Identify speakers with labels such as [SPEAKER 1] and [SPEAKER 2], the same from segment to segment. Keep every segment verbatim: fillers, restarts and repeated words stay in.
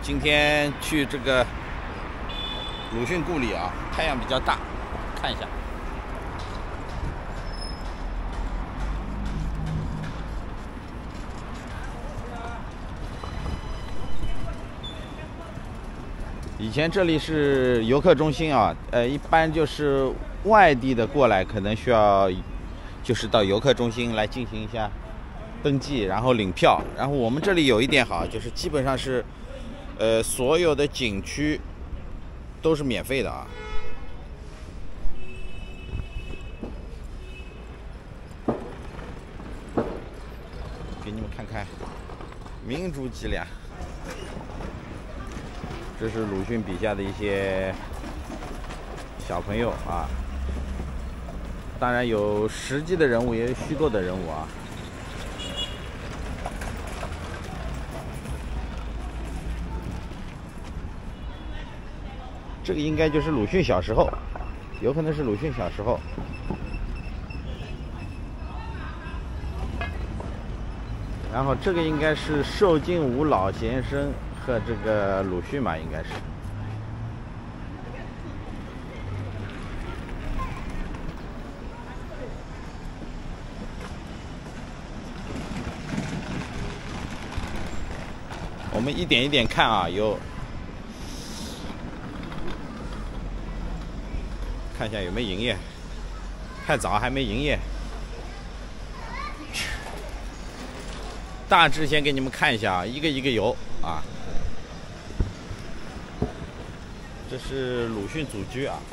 [SPEAKER 1] 今天去这个鲁迅故里啊，太阳比较大，看一下。以前这里是游客中心啊，呃，一般就是外地的过来，可能需要就是到游客中心来进行一下登记，然后领票。然后我们这里有一点好，就是基本上是，呃，所有的景区都是免费的啊。给你们看看民族脊梁。这是鲁迅笔下的一些小朋友啊，当然有实际的人物，也有虚构的人物啊。这个应该就是鲁迅小时候，有可能是鲁迅小时候。然后这个应该是寿静武老先生和这个鲁迅嘛，应该是。我们一点一点看啊，有看一下有没有营业，太早还没营业。大致先给你们看一下啊，一个一个游啊。这是鲁迅祖居啊。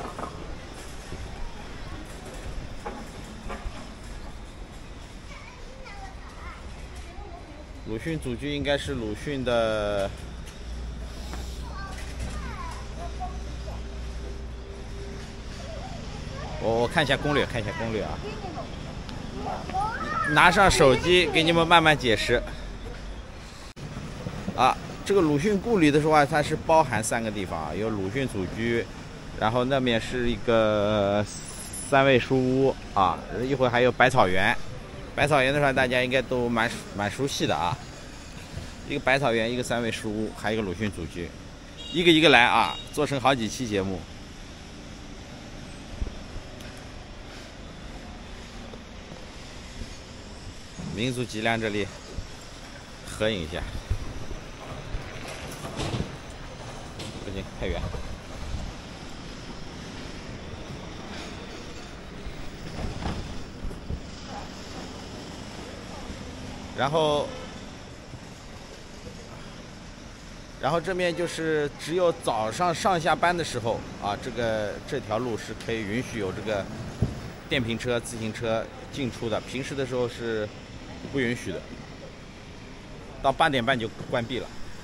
[SPEAKER 1] 鲁迅祖居应该是鲁迅的，我我看一下攻略，看一下攻略啊。拿上手机给你们慢慢解释。啊，这个鲁迅故里的话，它是包含三个地方啊，有鲁迅祖居，然后那边是一个三味书屋啊，一会儿还有百草园。百草园的话，大家应该都蛮蛮熟悉的啊。一个百草园，一个三味书屋，还有一个鲁迅祖居，一个一个来啊，做成好几期节目。民族脊梁这里合影一下，不行，太远。然后，然后这面就是只有早上上下班的时候啊，这个这条路是可以允许有这个电瓶车、自行车进出的，平时的时候是不允许的，到八点半就关闭了。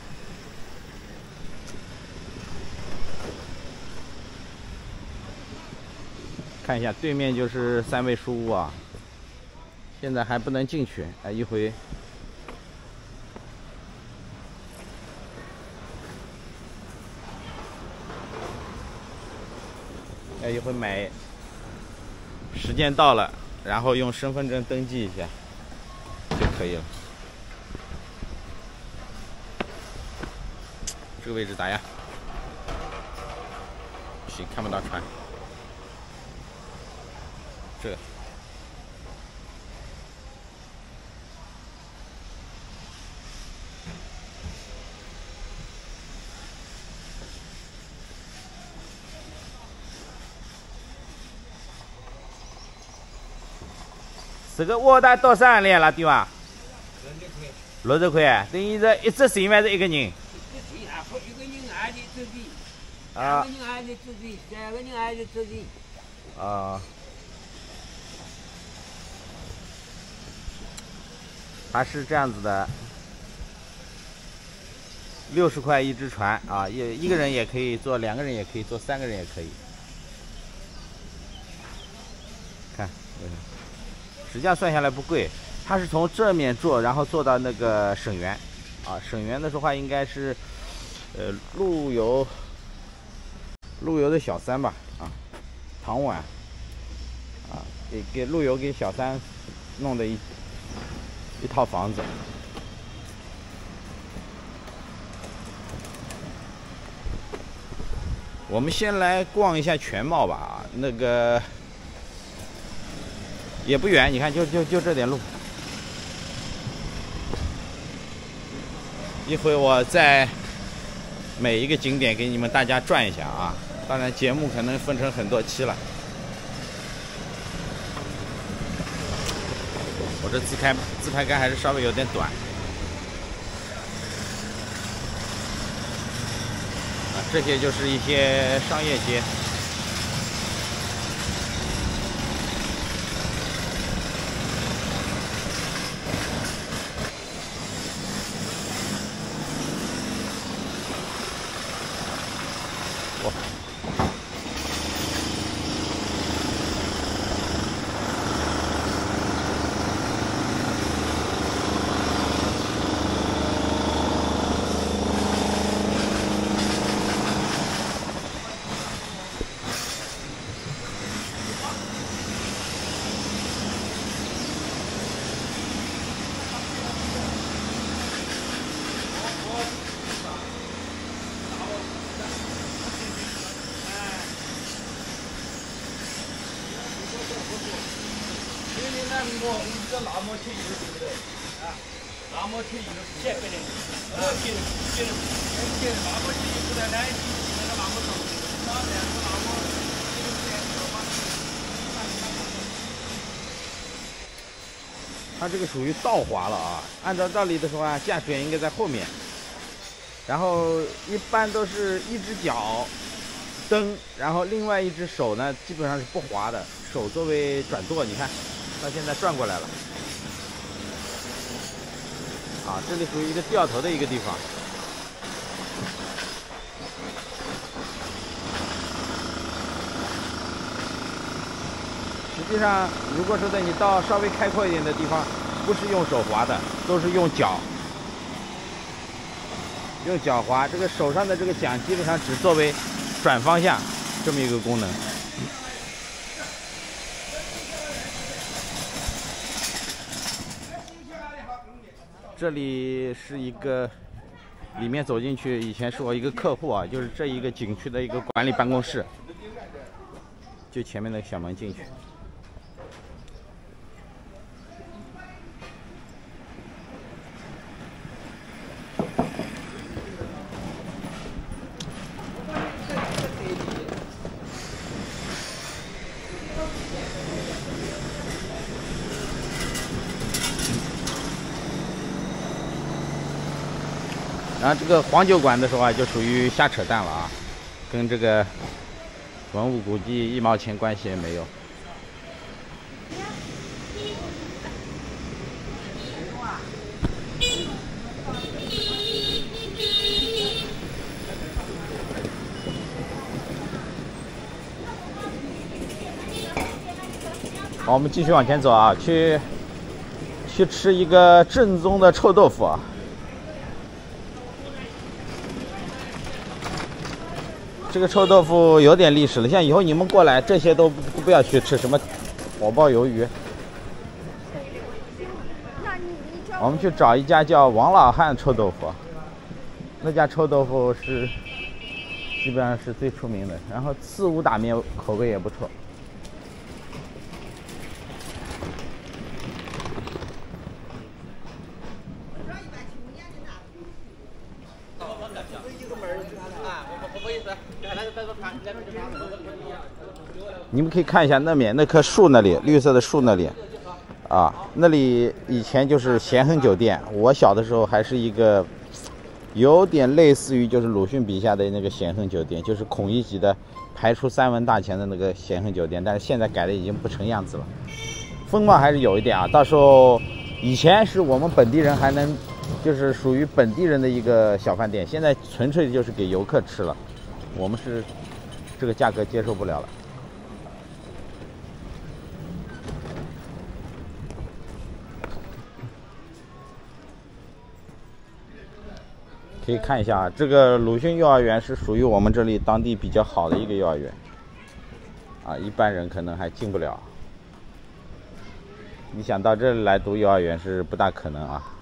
[SPEAKER 1] 看一下对面就是三味书屋啊，现在还不能进去，哎，一回哎，一会买，时间到了，然后用身份证登记一下就可以了。这个位置咋样？不行，看不到船。这个。这个窝单多少钱了，对吧？六十块。六十块，等于是一只船还是一个人？一
[SPEAKER 2] 只船啊，一个人还得走的，
[SPEAKER 1] 啊。
[SPEAKER 2] 两个人还得走的，三个人还得走的。
[SPEAKER 1] 啊。它是这样子的，六十块一只船啊，也一个人也可以坐，两个人也可以坐，三个人也可以。看，嗯。实际上算下来不贵，它是从正面坐，然后坐到那个沈园，啊，沈园的话应该是，呃，陆游，陆游的小三吧，啊，唐婉，啊，给给陆游给小三弄的一一套房子。 我们先来逛一下全貌吧，那个也不远，你看就就就这点路。一会我再每一个景点给你们大家转一下啊，当然节目可能分成很多期了。我这自拍自拍杆还是稍微有点短。 这些就是一些商业街。哇！我你知道那么便宜对不对？啊，那么便宜的是现在的，呃，别人别人别人那么便宜不得来，那个那么贵，那两个那么，它这个属于倒滑了啊！按照道理的说啊，驾驶员应该在后面，然后一般都是一只脚蹬，然后另外一只手呢，基本上是不滑的，手作为转舵，你看。 它现在转过来了，啊，这里属于一个掉头的一个地方。实际上，如果说在你到稍微开阔一点的地方，不是用手滑的，都是用脚，用脚滑。这个手上的这个桨基本上只作为转方向这么一个功能。 这里是一个，里面走进去，以前是我一个客户啊，就是这一个景区的一个管理办公室，就前面那个小门进去。然后这个黄酒馆的时候啊，就属于瞎扯淡了啊，跟这个文物古迹一毛钱关系也没有。好，我们继续往前走啊，去去吃一个正宗的臭豆腐啊。 这个臭豆腐有点历史了，像以后你们过来，这些都不不要去吃，什么火爆鱿鱼。我们去找一家叫王老汉臭豆腐，那家臭豆腐是基本上是最出名的，然后刺五打面口味也不错。你们可以看一下那面那棵树那里，绿色的树那里，啊，那里以前就是咸亨酒店。我小的时候还是一个有点类似于就是鲁迅笔下的那个咸亨酒店，就是孔乙己的排除三文大钱的那个咸亨酒店，但是现在改的已经不成样子了，风貌还是有一点啊。到时候以前是我们本地人还能就是属于本地人的一个小饭店，现在纯粹就是给游客吃了，我们是这个价格接受不了了。可以看一下啊，这个鲁迅幼儿园是属于我们这里当地比较好的一个幼儿园，啊，一般人可能还进不了。你想到这里来读幼儿园是不大可能啊。